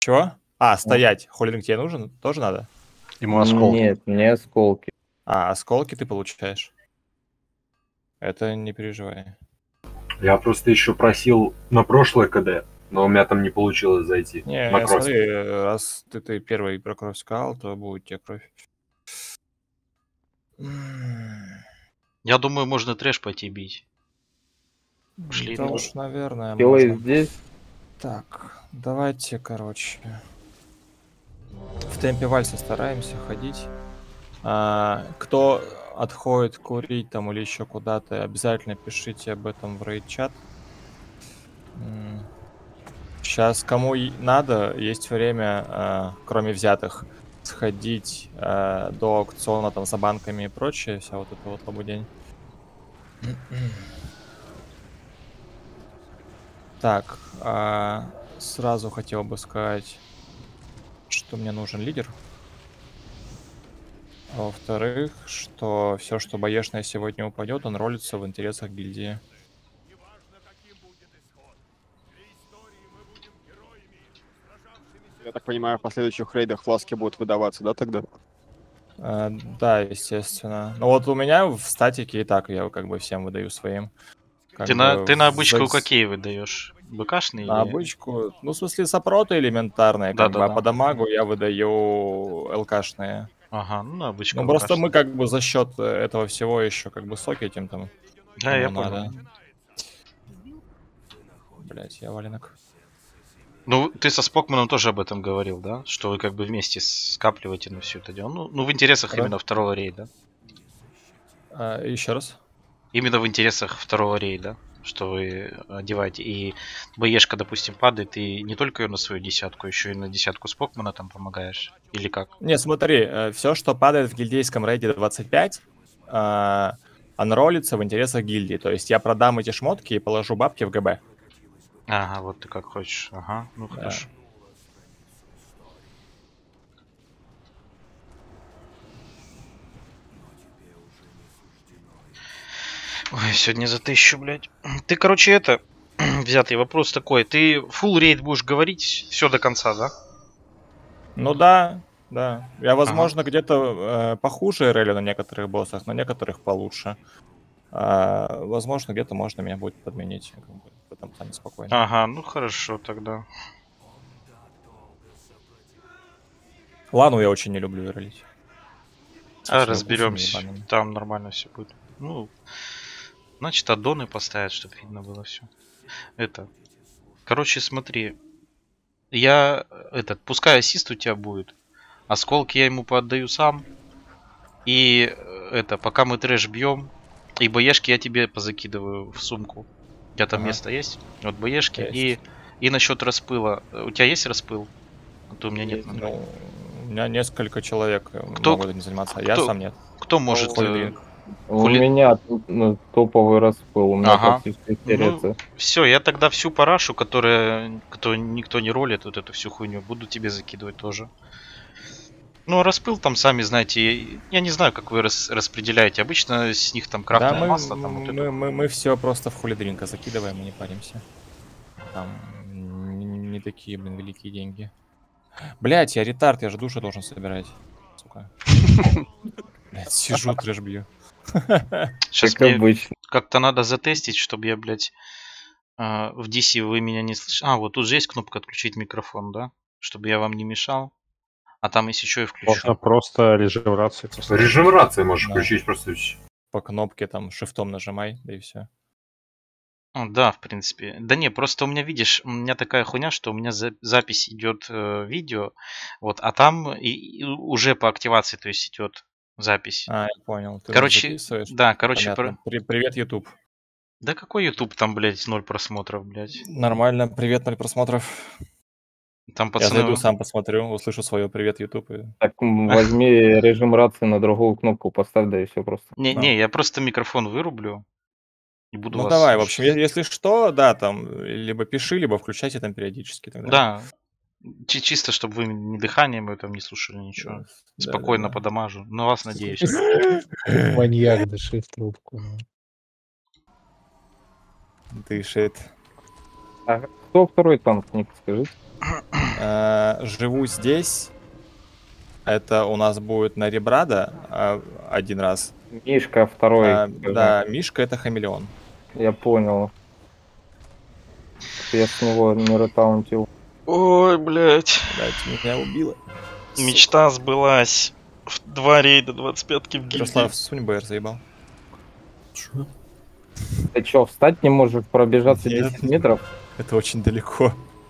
Чего? А, стоять. Холлинг тебе нужен? Тоже надо? Ему осколки. Нет, мне осколки. А, осколки ты получаешь. Это не переживай. Я просто еще просил на прошлое КД, но у меня там не получилось зайти. Не, На кросс. смотри, раз ты первый про кровь сказал, то будет тебе кровь. Я думаю, можно трэш пойти бить. Пошли. Да уж, наверное, Делай можно. здесь. Так, давайте, короче. В темпе вальса стараемся ходить. Кто отходит курить там или еще куда-то, обязательно пишите об этом в рейд-чат. Сейчас кому надо, есть время, кроме взятых, сходить до аукциона там за банками и прочее, вся вот эта вот лабудень. Так, сразу хотел бы сказать, что мне нужен лидер. А во-вторых, что все, что боешное сегодня упадет, он ролится в интересах гильдии. Я так понимаю, в последующих рейдах фласки будут выдаваться, да, тогда? Да, естественно. Ну вот у меня в статике и так я как бы всем выдаю своим. Ты на обычку какие выдаешь? БКшные? На обычку, ну, в смысле, сопроты элементарные, Да, как бы, а по дамагу я выдаю ЛКшные. Ага, ну на обычку. Ну, просто мы как бы за счет этого всего еще как бы сокетим там. Да, я понял. Блять, я валенок. Ну, ты со Спокманом тоже об этом говорил, да? Что вы как бы вместе скапливаете на все это дело. Ну в интересах именно второго рейда. Еще раз. Именно в интересах второго рейда, что вы одеваете. И БЕшка, допустим, падает, и не только ее на свою десятку, еще и на десятку Спокмана там помогаешь. Или как? Не, смотри, все, что падает в гильдейском рейде 25, анролится в интересах гильдии. То есть я продам эти шмотки и положу бабки в ГБ. Ага, вот ты как хочешь. Ага, ну хорошо. Ой, сегодня за 1000, блядь. Ты, короче, это... Взятый вопрос такой. Ты full рейд будешь говорить все до конца, да? Ну да, да. Я, возможно, где-то похуже релю на некоторых боссах, на некоторых получше. Возможно, где-то можно меня будет подменить. В этом плане спокойно. Ага, ну хорошо тогда. Лану я очень не люблю релить. Разберемся. Там нормально все будет. Ну, значит, аддоны поставят, чтобы видно было все. Это. Короче, смотри. Я пускай ассист у тебя будет. Осколки я ему поотдаю сам. И пока мы трэш бьем. И боешки я тебе позакидываю в сумку. У тебя там место есть? Вот боешки. И насчет распыла. У тебя есть распыл? А то у меня нет. Ну, у меня несколько человек могут этим заниматься, а я сам нет. Кто может? У меня топовый распыл, у меня все, я тогда всю парашу, которую никто не ролит, вот эту всю хуйню, буду тебе закидывать тоже. Ну, а распыл там, сами знаете, я не знаю, как вы распределяете. Обычно с них там крафтовое масло. Там мы все просто в хулидринка закидываем и не паримся. Там не такие, блин, великие деньги. Блять, я ретард, я же душу должен собирать. Сука. Блять, сижу, трэш бью. Сейчас мне как-то надо затестить, чтобы я, блядь, в DC вы меня не слышали. Вот тут же есть кнопка отключить микрофон, да? Чтобы я вам не мешал. А там есть еще и включу. Можно просто режим рации. Режим рации можешь включить просто. По кнопке там шифтом нажимай, да и все. Да, в принципе. Да не, просто у меня, видишь, у меня такая хуйня, что у меня запись идет видео, вот, а там и уже по активации, то есть идет запись. Я понял. Ты короче, да, Привет, YouTube. Да какой YouTube, там, блядь, 0 просмотров, блядь. Нормально, привет, 0 просмотров. Там пацаны... Я зайду, сам посмотрю, услышу свое привет, YouTube. Так возьми режим рации на другую кнопку, поставь, да и все просто. Не, я просто микрофон вырублю. И буду вас давай, слушать. В общем, если что, да, там, либо пиши, либо включайте там периодически. Тогда. Да, чисто, чтобы вы ни дыханием там не слушали ничего. Спокойно подамажу. На вас надеюсь. Маньяк дышит в трубку. Дышит. А кто второй танк, Ник, скажи? Живу здесь. Это у нас будет на Ребрада один раз. Мишка второй. Да, Мишка это хамелеон. Я понял. Я с него не ретаунтил. Ой, блядь. Блять, меня убило. Мечта сбылась. В 2 рейда 25-ки в гильдии. Ярослав, сунь БР заебал. Чё? Ты чё, встать не можешь, пробежаться Нет. 10 метров? Это очень далеко.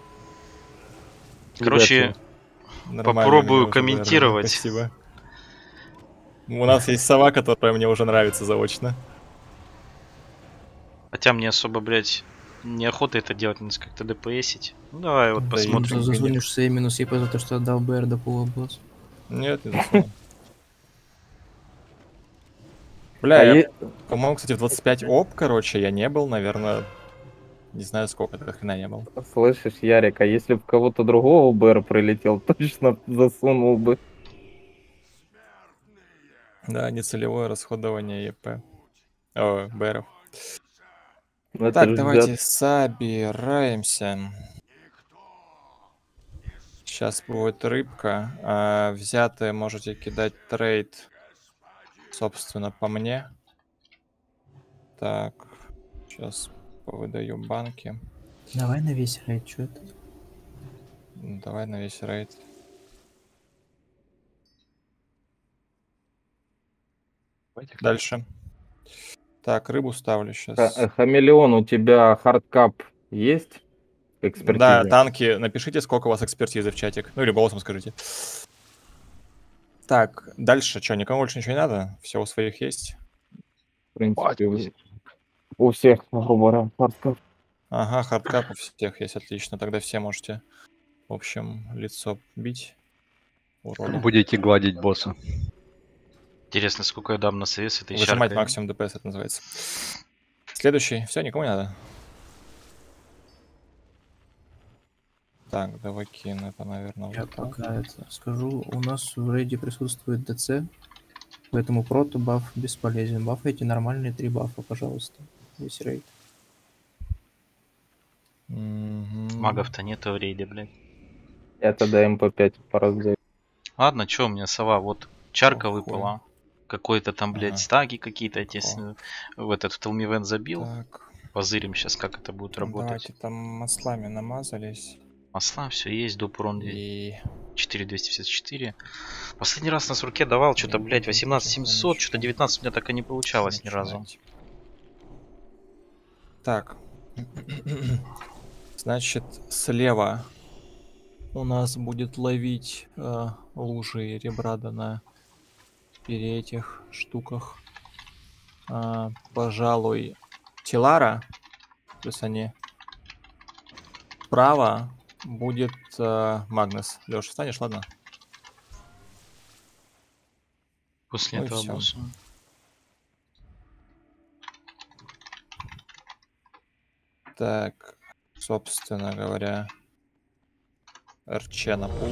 Короче, Нормально, попробую мне уже комментировать. БР, спасибо. У нас есть сова, которая мне уже нравится заочно. хотя мне особо, блядь, неохота это делать, надо как-то ДПСить. Ну давай вот Да посмотрим. Засунешь себе минус ЕП за то, что отдал БР до полуобоз. Нет, не засунул. Бля, я, е- по-моему, кстати, в 25 оп, короче, я не был, наверное, не знаю сколько, до хрена не был. Слышишь, Ярик, а если бы кого-то другого БР прилетел, точно засунул бы. Да, нецелевое расходование ЕП. О, БРов. Ну, это Так, ж, давайте ребят, собираемся. Сейчас будет рыбка. Взятые можете кидать трейд, собственно, по мне. Так, сейчас повыдаю банки. Давай на весь рейд, что это? Давай на весь рейд. Дальше. Так, рыбу ставлю сейчас. Хамелеон, у тебя хардкап есть? Да, Экспертиза? танки, напишите, сколько у вас экспертизы в чатик. Ну или голосом скажите. Так, дальше что, никому больше ничего не надо? Все у своих есть? В принципе, у всех, грубо говоря, хардкап. Ага, хардкап у всех есть, отлично. Тогда все можете, в общем, лицо бить. Уроды. Будете гладить босса. Интересно, сколько я дам на совет с этой Выжимать чаркой. максимум ДПС, это называется. Следующий. Все, никому не надо. Так, давай кину это, наверное, Я вот так. пока это скажу. У нас в рейде присутствует ДЦ, поэтому прото баф бесполезен. Бафайте нормальные 3 бафа, пожалуйста. Весь рейд. Мгм. Магов-то нету в рейде, блядь. Я тогда МП5 пораздаю. Ладно, чё у меня сова? Вот чарка Охуй. выпала. Какой-то там, блядь, Ага. стаги какие-то эти Ого. в этот в Телмивен забил. Так, Позырим сейчас, как это будет работать. давайте там маслами намазались. Масла, все есть, доп урон И 4254. Последний раз на с руке давал что-то, блядь, 18700, что-то 19 у меня так и не получалось ни разу. начинать. Так. Значит, слева у нас будет ловить лужи и ребрада на этих штуках. Пожалуй, Тилара. Плюс они. Справа будет Магнус. Леша, встанешь, ладно? После Ну и этого всё. босса. Так, собственно говоря, РЧ на пул.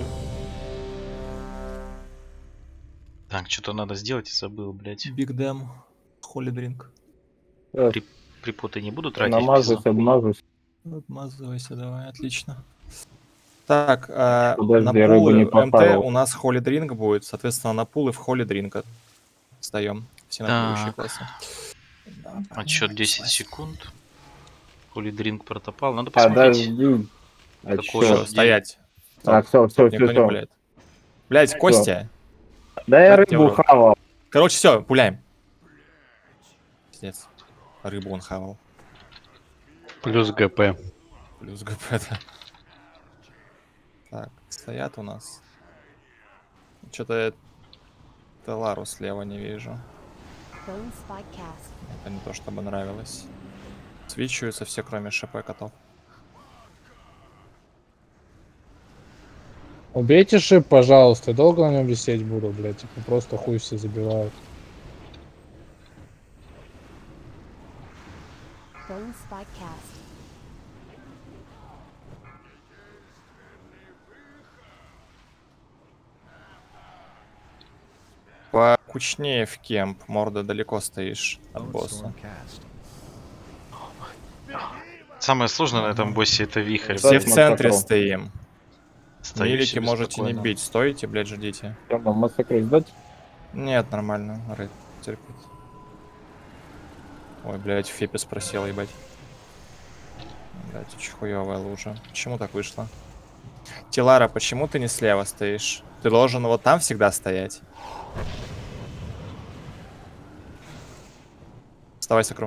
Так, что-то надо сделать и забыл, блядь. Биг Дэм, Холли Дринк. Припоты не буду тратить. Намажусь, пизду. обмажусь. Отмазывайся, давай, отлично. Так, Подожди, на рыбу пул не МТ поставил. у нас Холли Дринк будет, соответственно, на пул и в Холли Дринк встаем. Все на будущие Так. классы. Да, Отсчет 10 понеслась. секунд. Хули дринк протопал. Надо посмотреть. Подожди. А Какой чё? Всё, же стоять. А, все, Стоп, никто не пуляет. Блять, Костя. Да я Как тебе рыбу урок? хавал. Короче, все, пуляем. Пиздец. Рыбу он хавал. Плюс ГП. Плюс ГП, да. Так, стоят у нас. Что-то я Телару слева не вижу. Bone spike cast. Это не то, чтобы нравилось. Свечиваются все, кроме ШП котов. Убейте шип, пожалуйста. Я долго на нем висеть буду, блядь. Типа просто хуй все забивают. Bone spike cast. Покучнее в кемп, морда далеко стоишь от босса. Самое сложное на этом боссе это вихрь. Все в Смотри, центре смотрю. стоим. Стою Милики себе можете не спокойно. бить, стойте, блядь, ждите. Прям нам массакры сдать? Нет, нормально, Рейд терпит. Ой, блядь, Фепи спросил, ебать. Блядь, очень хуёвая лужа. Почему так вышло? Тилара, почему ты не слева стоишь? Ты должен вот там всегда стоять. Вставай, Сакру.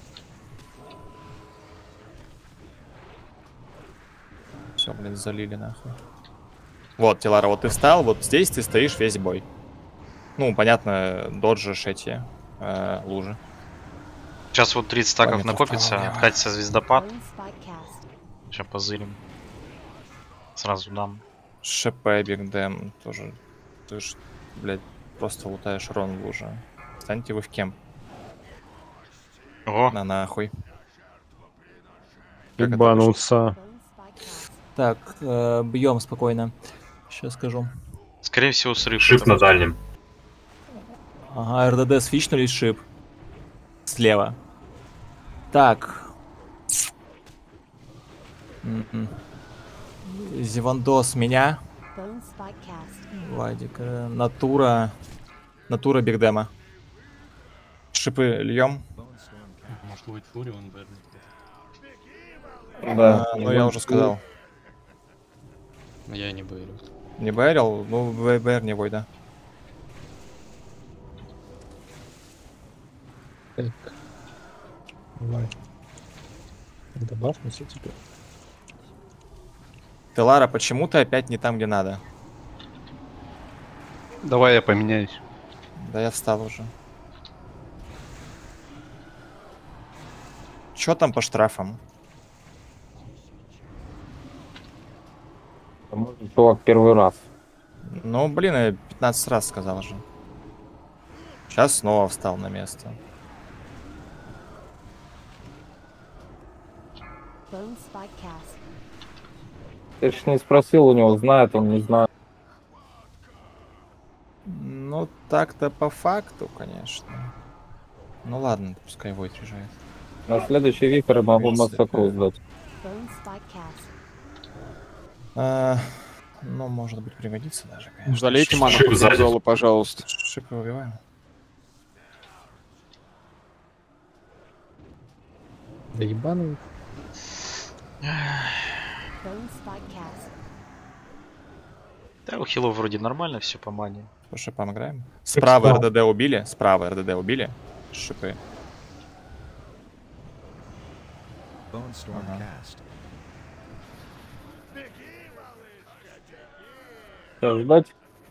Все, блин, залили нахуй. Вот, Тилара, вот ты встал, вот здесь ты стоишь весь бой. Ну, понятно, доджишь эти лужи. Сейчас вот 30 стаков Памяту накопится, вправо, влево. катится звездопад. Bone Spike Cast. Сейчас позырим. Сразу дам. ШП, Бигдэм тоже. Ты ж, блядь, просто лутаешь рон в луже. Станьте вы в кемп. О, На нахуй. Как это Ебануться. Bone Spike Cast. Так, бьем спокойно. Сейчас скажу. скорее всего срыв. Шип потому на что- дальнем. Ага, РДД свичнулись, шип. Слева. Так. Зевандос меня. Bone Spike Cast. Владик. Натура. Натура Бигдема. Шипы льем. Может будет Фурион, Берни. Да. Ну, я уже сказал. Но я не боюсь. Не бэрил? Ну, БР не бой, да. Давай. Когда бафнуться теперь. Ты, Лара, почему ты опять не там, где надо? Давай я поменяюсь. Да я встал уже. Чё там по штрафам? Может, чувак первый раз. Ну, блин, я 15 раз сказал же. Сейчас снова встал на место. Bone Spike Cast. Ты ж не спросил у него, знает он, не знает. Ну, так-то по факту, конечно. Ну ладно, пускай Войт решает. На следующий виктор могу Конечно, массакру сдать. Bone Spike Cast. Ну, может быть, пригодится даже, конечно. Залейте ману Шип сзади. Золу, пожалуйста. Шипы убиваем. Да ебаный. Bone Spike Cast. Да, у хилов вроде нормально все по мане. По шипам играем. Справа РДД убили. Справа РДД убили. Шипы. Ага. Что, ждать?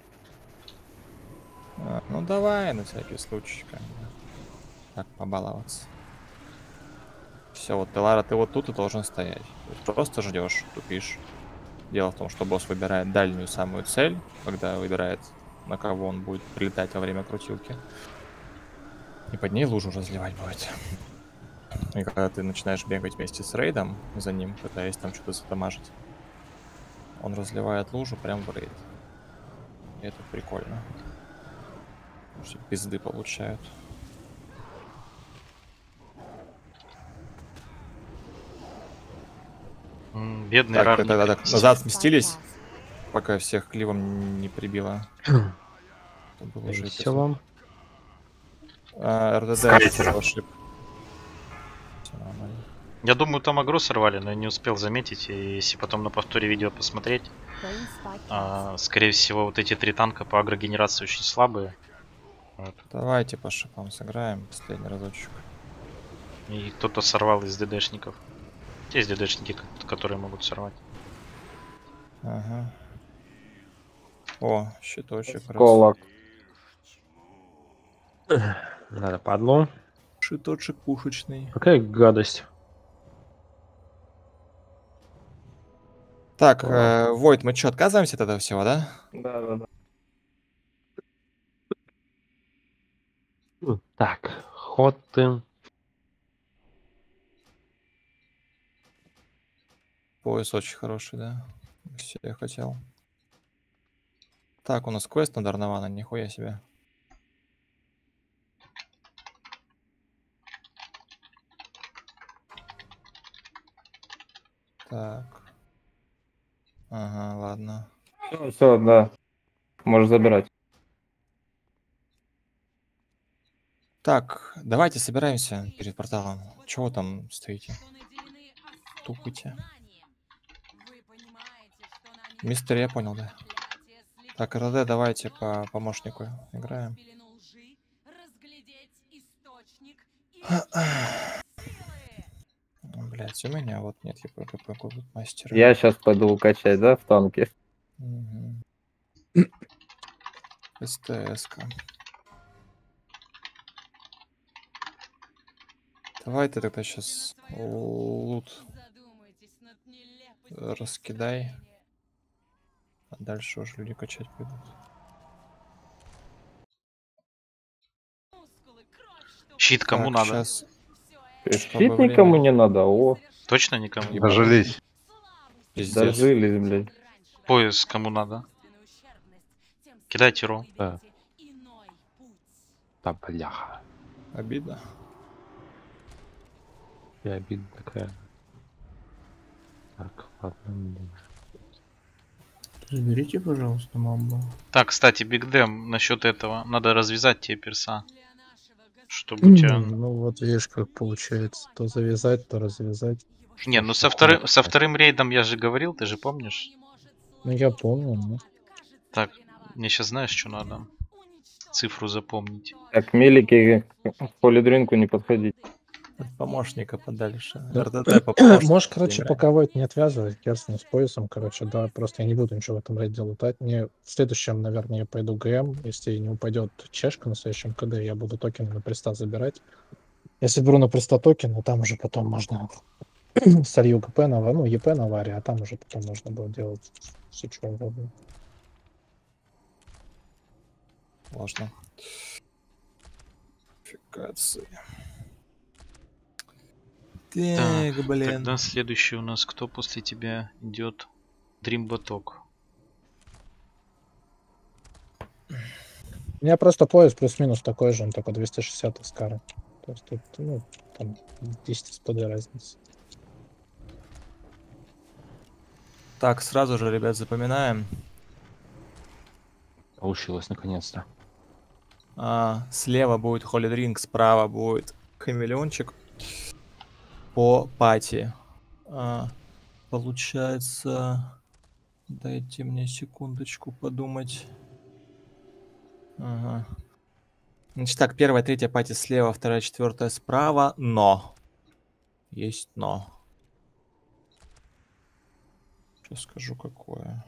Ну давай, на всякий случай, как бы. Так, побаловаться. Все, вот ты, Лара, ты вот тут и должен стоять. То есть просто ждешь, тупишь. Дело в том, что босс выбирает дальнюю самую цель, когда выбирает, на кого он будет прилетать во время крутилки. И под ней лужу разливать будет. И когда ты начинаешь бегать вместе с рейдом за ним, пытаясь там что-то задамажить, он разливает лужу прям в рейд. И это прикольно. Потому что пизды получают. Бедный Так, рарник. тогда так, назад Bone Spike сместились, Cast. пока всех кливом не прибило. Это было уже Все вам. РДД Скайтера. ошиб. Всё нормально. Я думаю, там агро сорвали, но я не успел заметить. И если потом на повторе видео посмотреть, Bone Spike Cast. скорее всего, вот эти 3 танка по агрогенерации очень слабые. Вот. Давайте по шипам сыграем последний разочек. И кто-то сорвал из ДДшников. Есть ДДшники, которые могут сорвать. Ага. О, щиточек. раз. Колок. Надо падлу. Щиточек пушечный. Какая гадость. Так, Войт, мы что, отказываемся от этого всего, да? Да. Так, ход ты. Пояс очень хороший, да? Все я хотел. Так, у нас квест на Дарнована, нихуя себе. Так. Ага, ладно. Все, да. Можешь забирать. Так, давайте собираемся перед порталом. Чего там стоите? Тупите. Мистер, я понял, да. Так, РД, давайте по помощнику играем. Блять, у меня вот нет ЕП мастера. Я сейчас пойду качать, да, в танке. СТС-ка. Давай ты тогда сейчас лут раскидай. А дальше уже люди качать пойдут. Щит кому Так, надо? сейчас, Щит никому не надо, о. Точно никому? Дожились. Пиздец. Дожились, блядь. Пояс кому надо? Кидайте ром. Да. Да, бляха. Обидно. И обида такая. Так, ладно. Заберите, пожалуйста, мамбу. Так, кстати, Биг Дэм, насчет этого. Надо развязать тебе перса. Чтобы у тебя... Ну вот видишь, как получается. То завязать, то развязать. Не, ну со вторым рейдом я же говорил, ты же помнишь? Ну я помню, ну. Так, мне сейчас знаешь, что надо? Цифру запомнить. Так, мелики к полидринку не подходить. От помощника подальше. Да. РДТ по помощнику Можешь, короче, играем. пока вот не отвязывать Керстен с поясом, короче, да, просто я не буду ничего в этом рейде лутать. Мне в следующем, наверное, я пойду ГМ. Если не упадет чешка на следующем КД, я буду токены на приста забирать. Если беру на приста токены, там уже потом можно солью ГП на, ну, ЕП на варе, а там уже потом можно будет делать все, что угодно. Можно. Фикации. Так, Так, блин. тогда следующий у нас кто после тебя идет? Дримбаток. У меня просто пояс плюс-минус такой же, он только 260 искара. То есть тут, ну, там 10 100 разницы. Так, сразу же, ребят, запоминаем. Получилось наконец-то. Слева будет Holy Drink, справа будет Хамелеончик. По пати. Получается... Дайте мне секундочку подумать. Ага. Значит так, первая, третья пати слева, вторая, четвертая справа. Но. Есть но. Сейчас скажу какое.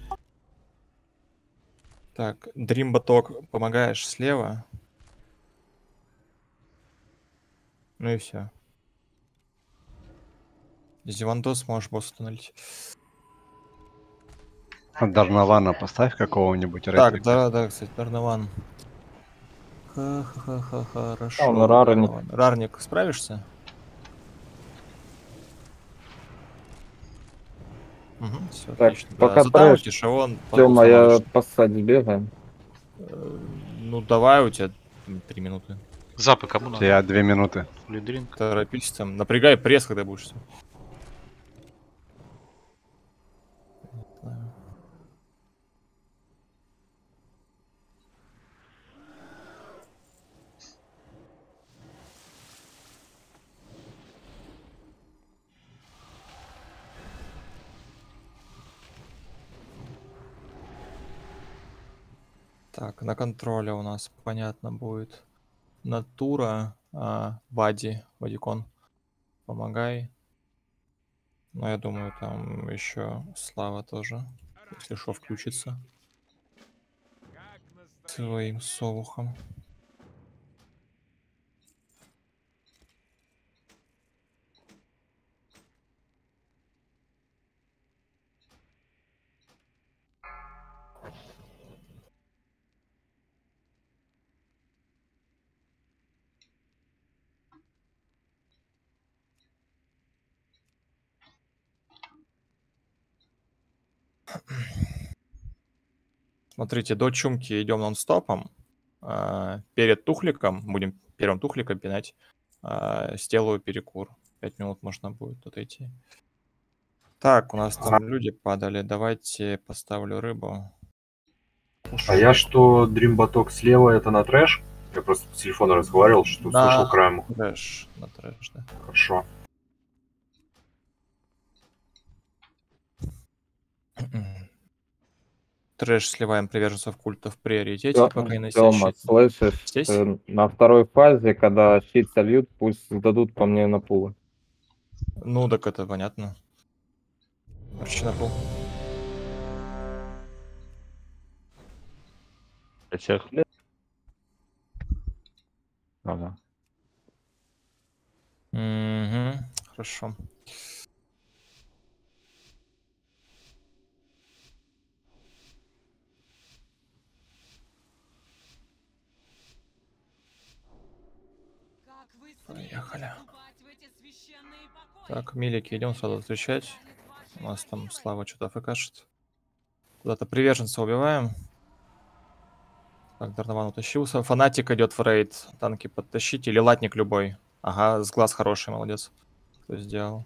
Так, Дримбаток, помогаешь слева. Ну и все. Зивандос можешь босс установить. Дарнована поставь какого-нибудь. Так, да, кстати, Дарнован. Хорошо. Он рарник. Рарник, справишься? Все, Так, отлично. пока Затаунти, трэш. Шавон. Тёма, я поссать сбегаем. Ну давай, у тебя 3 минуты. Запы кому надо? Я 2 минуты. Лидринг. Торопись там. Напрягай пресс, когда будешь. всё. Так, на контроле у нас понятно будет Натура, Вади, Вадикон. Помогай. Но я думаю, там еще Слава тоже, если что, включится. Своим совухом. Смотрите, до чумки идем нон-стопом. Перед тухликом, будем первым тухликом пинать, сделаю перекур. 5 минут можно будет отойти. Так, у нас там люди падали. Давайте поставлю рыбу. А я что, Дримбаток слева это на трэш? Я просто по телефону разговаривал, что слышал краем уха. Трэш. На трэш, да. Хорошо. Трэш сливаем приверженцев культа в приоритете, пока не Тёма, носящий. слышишь, Здесь? на второй фазе, когда щит сольют, пусть сдадут по мне на пулы. Ну, так это понятно. Короче, на пол. Всех. Ага. Угу, хорошо. Поехали. Так, милики, идем сразу встречать. У нас там Слава что-то фкшит. Куда-то приверженца убиваем. Так, Дарнован утащился. Фанатик идет в рейд. Танки подтащить. Или латник любой. Ага, с глаз хороший, молодец. Кто сделал.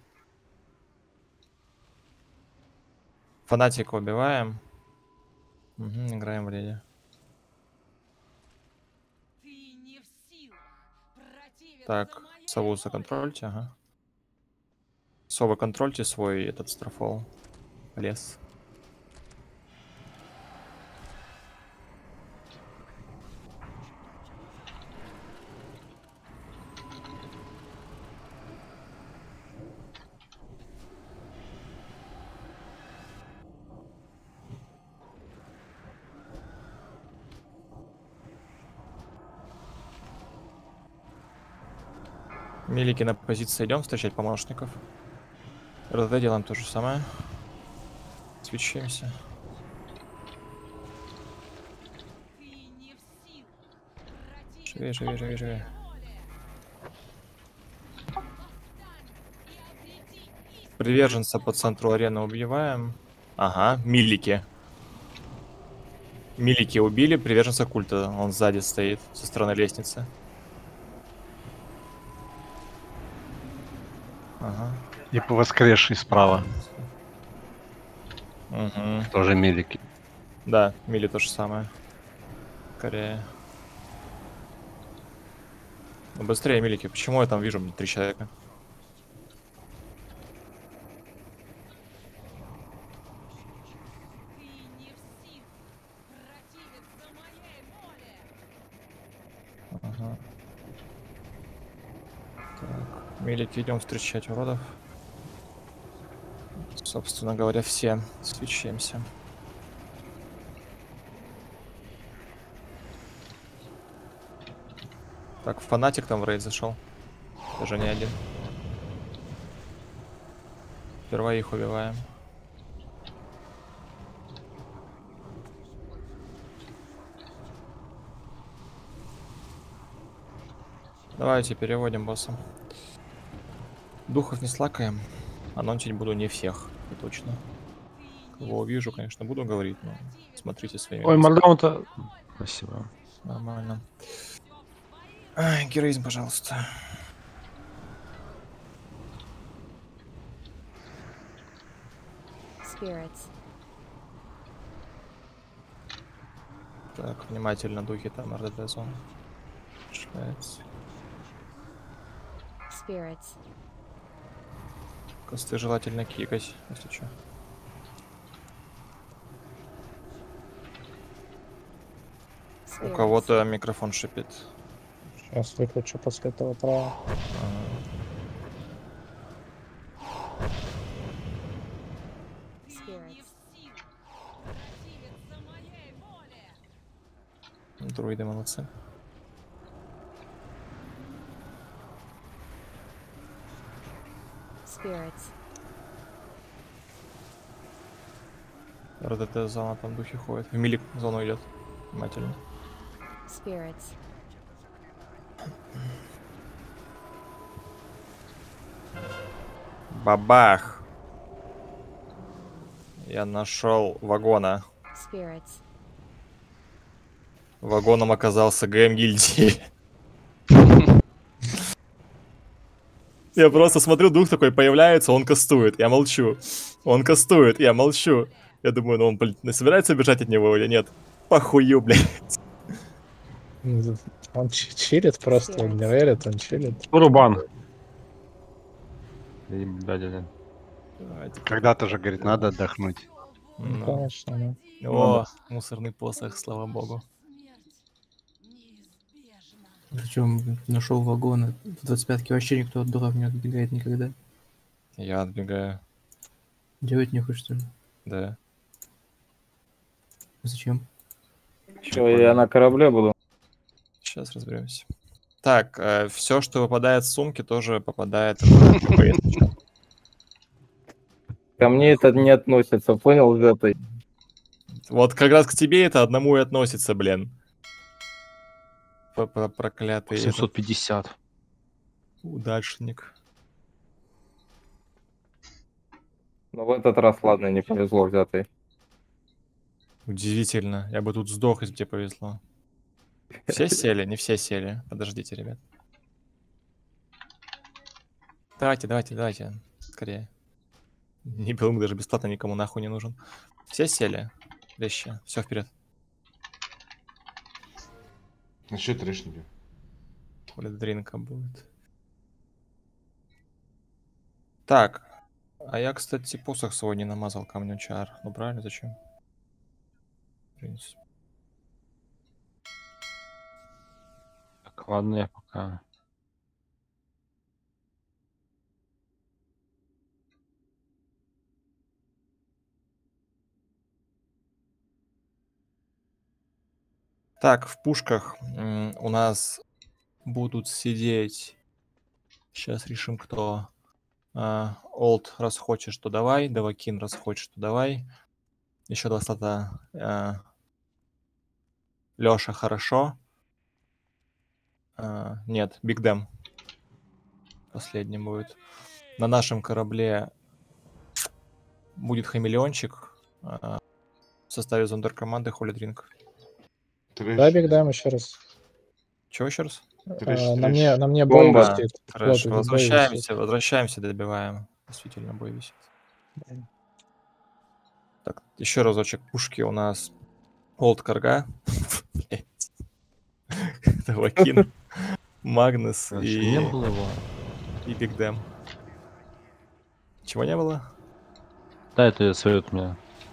Фанатика убиваем. Угу, играем в рейде. Так, сову законтрольте, ага. Совы контрольте свой этот страфол. Лес. Милики на позиции идем встречать помощников. РД делаем то же самое. Свечаемся. Живее, живее, живее, живее. Приверженца по центру арены убиваем. Ага, милики. Милики убили, приверженца культа. Он сзади стоит, со стороны лестницы. Ага. И по воскресшей справа. Угу. Тоже милики. Да, мили то же самое. Корея. Ну, быстрее, милики. Почему я там вижу 3 человека? Ага. Так, милики, идем встречать уродов. Собственно говоря, все свечаемся. Так, фанатик там в рейд зашел. Даже не один. Сперва их убиваем. Давайте переводим босса. Духов не слакаем. Анонсить буду не всех, это точно. Кого увижу, конечно, буду говорить, но смотрите своими. Ой, Мардаун-то... Спасибо. Нормально. Ай, героизм, пожалуйста. Spirits. Так, внимательно, духи там, РДД зон. Шляется. Spirits. Косты желательно кикать, если что. У кого-то микрофон шипит. Сейчас выключу после этого права. Друиды молодцы. Spirits. РДТ зона, там духи ходят. В милик зону идет. Внимательно. Spirits. Бабах! Я нашел вагона. Spirits. Вагоном оказался ГМ гильдии. Я просто смотрю, дух такой появляется, он кастует, я молчу. Он кастует, я молчу. Я думаю, ну он, блин, собирается бежать от него или нет? Похую, блядь. Он чилит просто, он не верит, он чилит. Рубан. Да. Давайте. Когда-то же, говорит, надо отдохнуть. Ну, Ну. конечно, да. О, мусорный посох, слава богу. Причем нашел вагон. В 25-ке вообще никто от дурак не отбегает никогда. Я отбегаю, Делать нехуй, что ли? да. Зачем? Что, я на корабле буду? Сейчас разберемся. Так, все, что выпадает с сумки, тоже попадает в поездочку. Ко мне это не относится, понял, взятый? Вот как раз к тебе это одному и относится, блин. Проклятый этот 750. удачник. Но в этот раз, ладно, не повезло, взятый. Удивительно. Я бы тут сдох, если бы тебе повезло. Все сели? Не все сели. Подождите, ребят. Давайте. Скорее. Не Белунг даже бесплатно никому нахуй не нужен. Все сели? Вещи. Все вперед. А что трэшники? Дринка будет. Так. А я, кстати, посох свой не намазал камнем чар. Ну правильно, зачем? В принципе. Так, ладно, я пока... Так, в пушках у нас будут сидеть. Сейчас решим, кто. Олд, раз хочешь, то давай. Давакин, раз хочешь, то давай. Еще 2 слота. Леша, хорошо. Нет, Биг Дэм. Последний будет. На нашем корабле будет хамелеончик. В составе зондеркоманды Холидринг. Да, Биг Дам еще раз. Чего еще раз? На мне бой Бомба. висит. Хорошо, Вот, бой возвращаемся, добиваем. Действительно, бой висит. Так, еще разочек. Пушки у нас Олд Карга. Давакин. Магнус Не было его. и Биг Дэм. Чего не было? Да, это совет мне.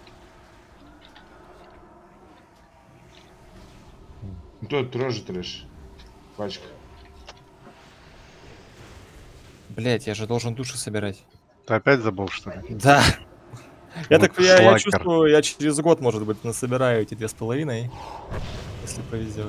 Ну то тоже трэш. Пачка. Блять, я же должен души собирать. Ты опять забыл, что ли? Да. Я Вот так я слакер. чувствую, я через год, может быть, насобираю эти 2,5, если повезет.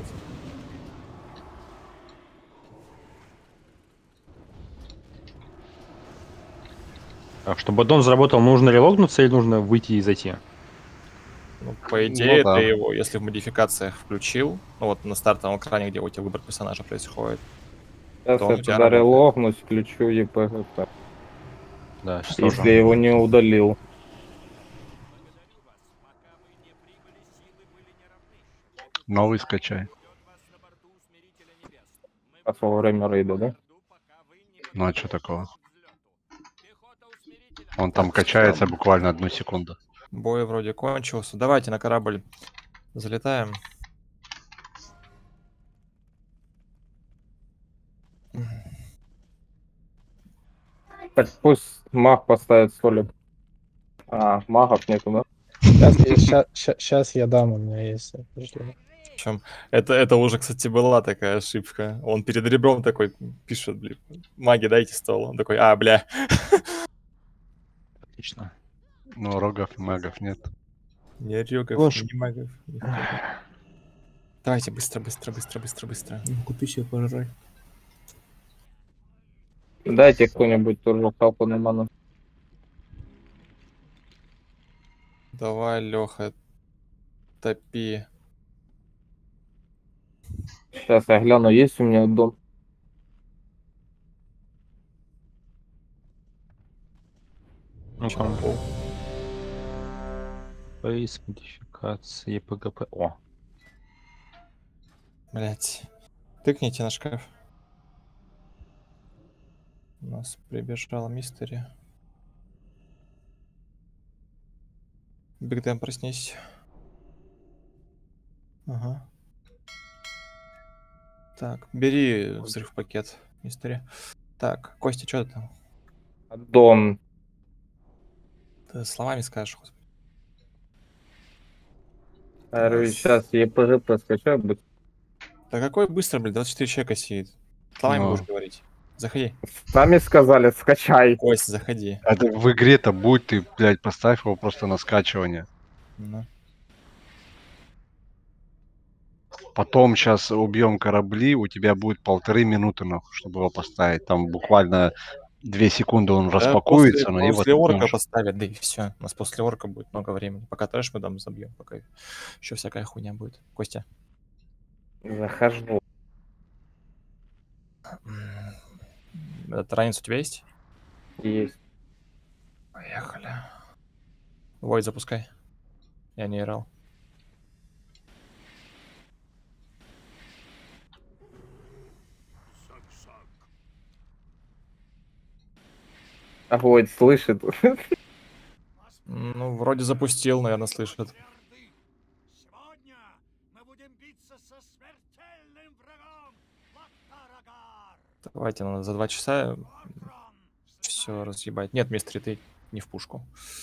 Так, чтобы аддон заработал, нужно релогнуться или нужно выйти и зайти? Ну, по идее, да. ты его, если в модификациях включил, ну вот на стартовом экране, где у тебя выбор персонажа происходит, Сейчас то он я у тебя туда работает. релогнусь, включу ЕПГ. Да, сейчас Если тоже. я его не удалил. Новый скачай. А во время рейда, да? Ну а что такого? Он там качается буквально 1 секунду. Бой вроде кончился. Давайте на корабль залетаем. Так пусть маг поставит солид. А, магов нету, да? Сейчас я дам, у меня есть. Подожди. Причем это уже, кстати, была такая ошибка. Он перед ребром такой пишет, блин, маги, дайте стол. Он такой, бля. Отлично. Но рогов и магов нет. Не рёгов, Ложь. не магов. Давайте быстро. Ну, купи себе пожрать. Дайте кто-нибудь тоже халпу на ману. Давай, Леха, топи. Сейчас я гляну, есть у меня дом. Ну там. Фейс, модификации, ЕПГП. О, Блять. Тыкните на шкаф. У нас прибежал мистери. Бигдэм, проснись. Ага. Так, бери взрыв пакет, мистери. Так, Костя, что ты там? Дон. Ты словами скажешь. Сейчас ЕПГ скачаю. Да какой быстро, блядь, 24 человека сидит. Словами Ну. будешь говорить. Заходи. Сами сказали, скачай. Кость, заходи. Это в игре-то будь ты, блядь, поставь его просто на скачивание. Ну. Потом сейчас убьем корабли, у тебя будет 1,5 минуты, нахуй, чтобы его поставить. Там буквально 2 секунды он Да, распакуется, но и вот после орка идёшь. поставят, да и все. У нас после орка будет много времени. Пока трэш мы там забьем, пока еще всякая хуйня будет. Костя. Захожу. Этот ранец у тебя есть? Есть. Поехали. Войд запускай. Я не играл. А вот слышит. Ну, вроде запустил, наверное, слышит. Давайте надо за 2 часа все разъебать. Нет, мистер, ты не в пушку.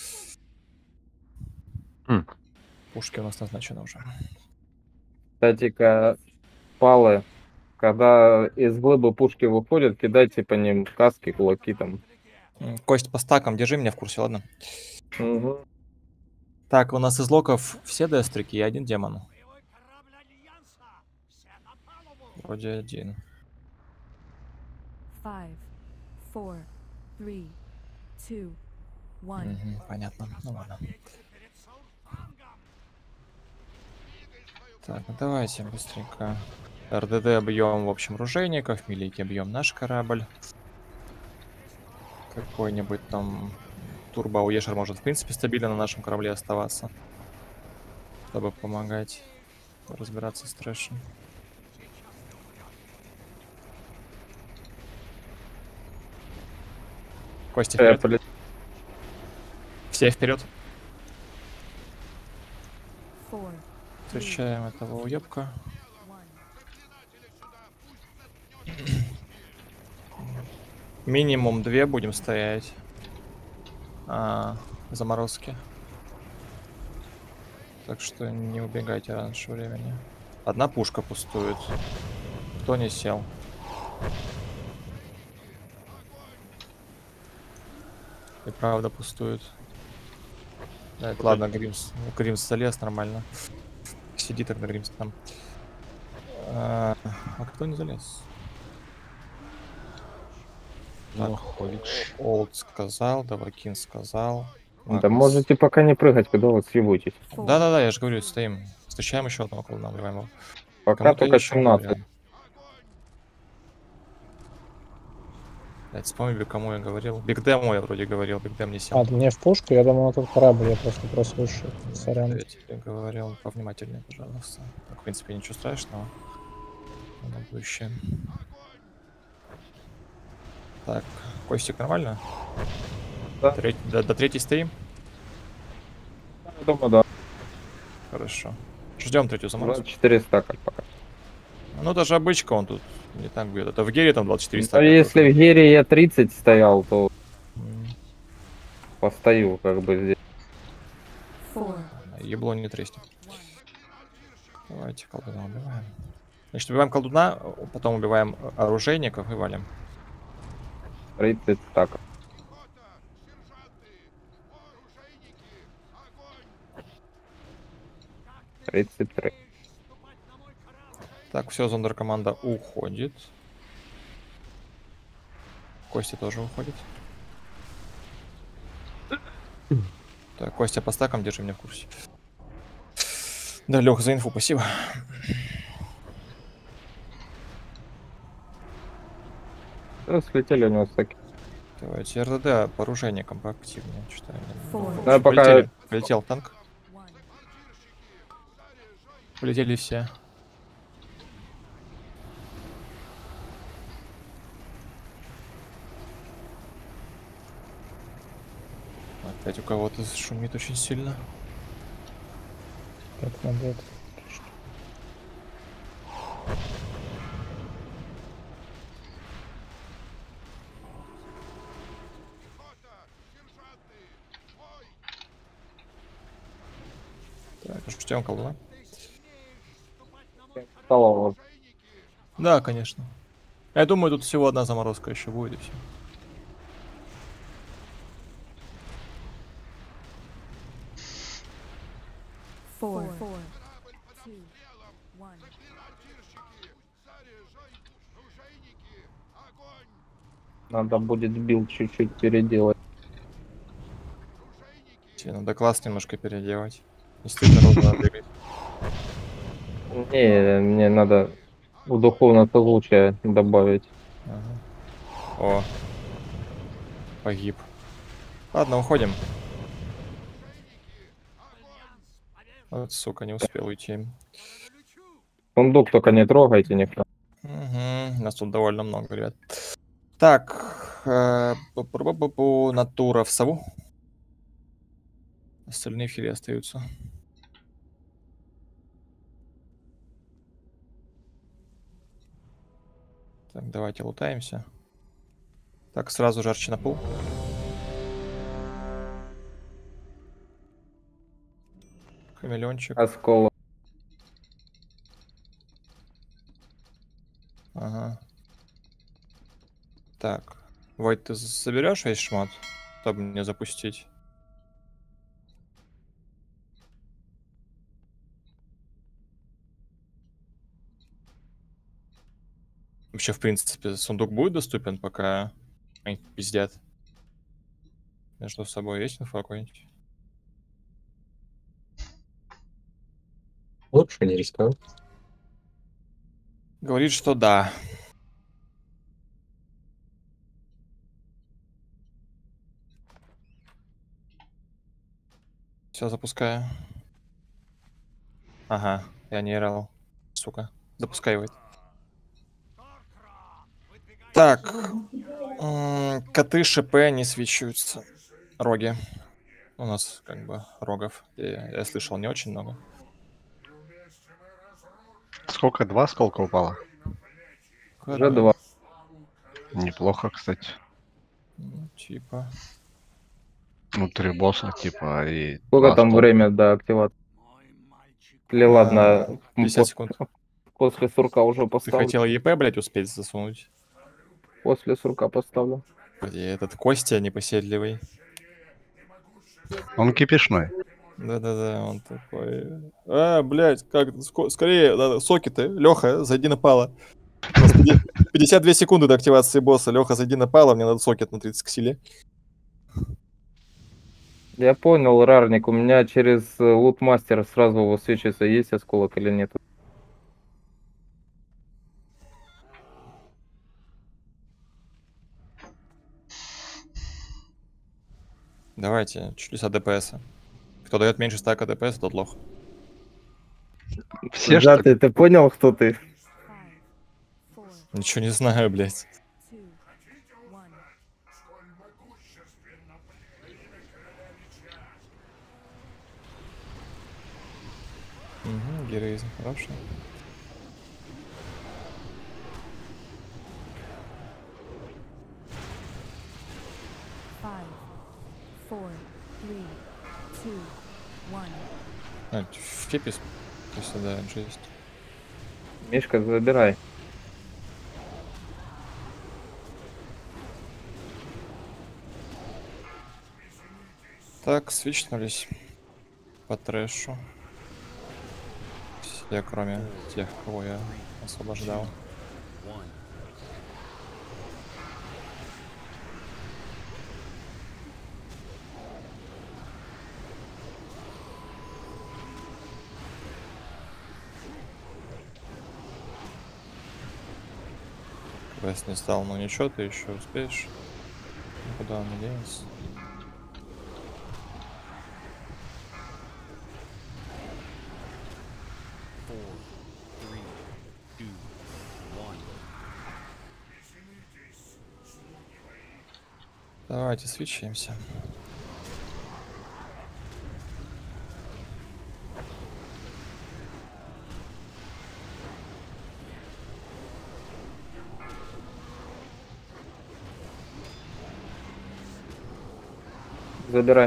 Пушки у нас назначены уже. Кстати-ка, палы. Когда из глыбы пушки выходят, кидайте по ним каски, кулаки там. Кость, по стакам держи меня в курсе, ладно? Угу. Так, у нас из локов все дестрики и один демон. Вроде один. 5, 4, 3, 2, 1. Понятно. Ну ладно. Так, ну давайте быстренько. РДД бьем, в общем, ружейников, милики бьем наш корабль. Какой-нибудь там турбоуешер может, в принципе, стабильно на нашем корабле оставаться, чтобы помогать разбираться с трэшем. Костя, вперед. Все вперед. Встречаем этого уебка. Минимум 2 будем стоять. Заморозки. Так что не убегайте раньше времени. Одна пушка пустует. Кто не сел? И правда пустует. Да, ладно, Гримс залез нормально. Сиди тогда Гримс там. А кто не залез? Так, Олд сказал, Давакин сказал. Да можете пока не прыгать, когда вы съебутесь. Да-да-да, я же говорю, стоим. Встречаем еще одного колдуна, убиваем его. Пока только 17. Блять, вспомни, кому я говорил. Бигдему я вроде говорил, Бигдем не сел. Мне в пушку, я думал, этот корабль, я просто прослушал. Сорян. Я тебе говорил, повнимательнее, пожалуйста. В принципе, ничего страшного. На будущее. Так, Костик, нормально? Да. До третьей стоим? Думаю, да. Хорошо. Ждем третью заморозку. 24 стака пока. Ну, даже обычка он тут не так бьет. Это в Гере там 24 Ну, стака. если в Гере я 30 стоял, то постою как бы здесь. Ебло не треснет. Давайте колдуна убиваем. Значит, убиваем колдуна, потом убиваем оружейников и валим. 30 стаков. Так, все, зондеркоманда уходит. Костя тоже уходит. Так, Костя по стакам, держи меня в курсе. Да, Лех, за инфу, спасибо. Слетели у него стаки. Давайте РДД по оружейникам поактивнее. Да, пока... Полетел танк. Полетели все. Опять у кого-то шумит очень сильно. Так, надо... Так, ждем колдуна. Столового. Да, конечно. Я думаю, тут всего одна заморозка еще будет и все. Four, two, one. Надо будет билд чуть-чуть переделать. Тебе надо класс немножко переделать. Действительно, надо бегать. Не, мне надо в духовное созвучие добавить. Ага. О. Погиб. Ладно, уходим. Вот, сука, не успел уйти. Сундук только не трогайте никто. Угу. Нас тут довольно много, ребят. Так. Натура в сову. Остальные в хиле остаются. Так, давайте лутаемся. Так, сразу же арчи на пул. Хамелеончик. Осколок. Ага. Так. Войт, ты соберешь весь шмат, чтобы мне запустить? Вообще, в принципе, сундук будет доступен, пока они пиздят? Между собой есть инфа какой-нибудь? Лучше не рисковать. Говорит, что да. Все, запускаю. Ага, я не играл. Сука. Запускай его. Так. Коты ШП не свечиваются. Роги. У нас как бы рогов. Я слышал не очень много. Сколько? 2 сколько упало? Уже 2. Неплохо, кстати. Ну, типа. Ну, 3 босса, типа, и... Сколько там время до активации? Или ладно, 50 секунд. После сурка уже Ты поставлю. хотел ЕП, блядь, успеть засунуть? После сурка поставлю. Этот Костя непоседливый. Он кипишной. Да-да-да, он такой... блядь, как... Скорее, надо, соки-то. Леха, зайди на пала. 52 секунды до активации босса. Леха, зайди на пала, мне надо сокет на 30 к силе. Я понял, Рарник, у меня через лутмастер сразу высвечивается, есть осколок или нет. Давайте, чудеса ДПС. Кто дает меньше стака ДПС, тот лох. Все Да, что ты понял, кто ты? Ничего не знаю, блядь. Угу, героизм, хорошо. Фепис, если да, жесть. Мишка, забирай. Так, свичнулись по трэшу. Все, кроме тех, кого я освобождал. Квест не стал, но ничего, ты еще успеешь. Куда он денется? Давайте свечаемся. Забирай.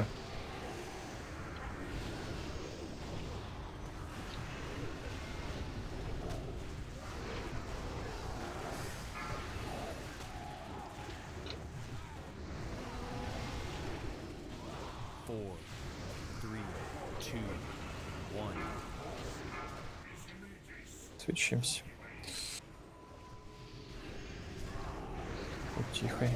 Свечимся. Будь тихой.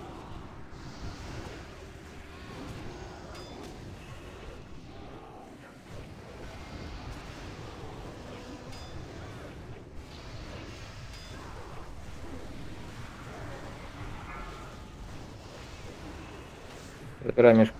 Забирай мешку.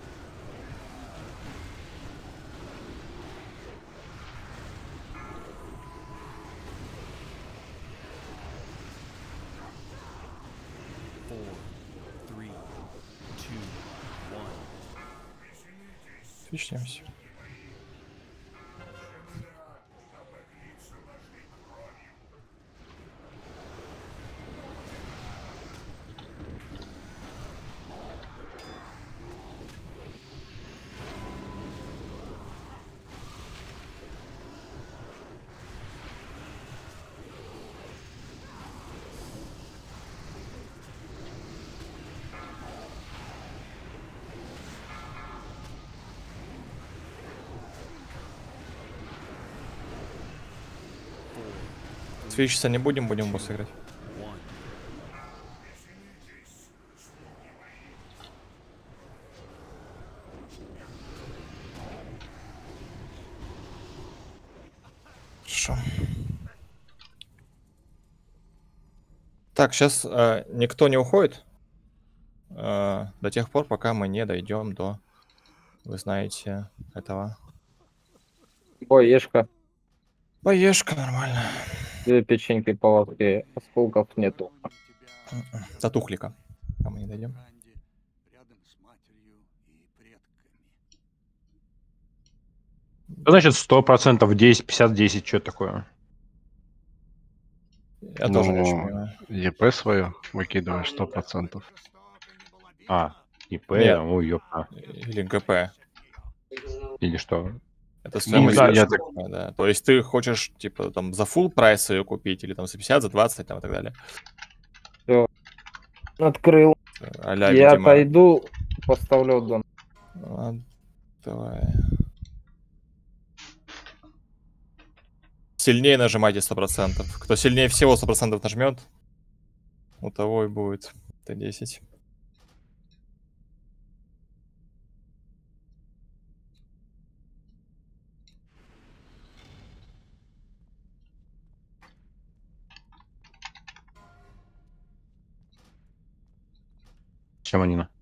Свечимся. Свечиться не будем, будем босс играть. Хорошо. Так, сейчас никто не уходит до тех пор, пока мы не дойдем до, вы знаете, этого. Боешка. Боешка, нормально. Две печеньки, палатки, осколков нету. До тухлика, пока мы не дойдем. Значит, 100%, 10, 50, 10, что такое? Я тоже не очень понимаю. ЕП свое выкидываешь 100%. А, ИП, Нет. ой, ёпта. Или ГП. Или что? Это Ну, стоимость, да, я источника, да. То есть ты хочешь, типа, там, за full прайс ее купить, или там за 50, за 20, там, и так далее. Все. Открыл. А-ля, Я видимо... отойду, поставлю дон. Давай. Сильнее нажимайте 100%. Кто сильнее всего 100% нажмет, у того и будет Т10. Чем они на?